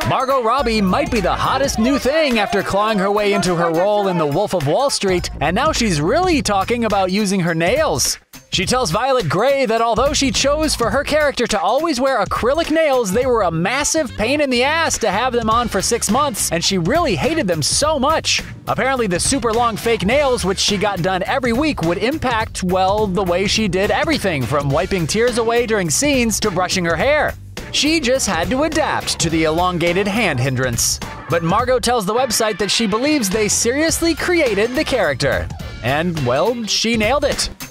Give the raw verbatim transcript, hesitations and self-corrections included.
Margot Robbie might be the hottest new thing after clawing her way into her role in The Wolf of Wall Street, and now she's really talking about using her nails. She tells Violet Grey that although she chose for her character to always wear acrylic nails, they were a massive pain in the ass to have them on for six months, and she really hated them so much. Apparently, the super long fake nails, which she got done every week, would impact, well, the way she did everything from wiping tears away during scenes to brushing her hair. She just had to adapt to the elongated hand hindrance. But Margot tells the website that she believes they seriously created the character. And, well, she nailed it.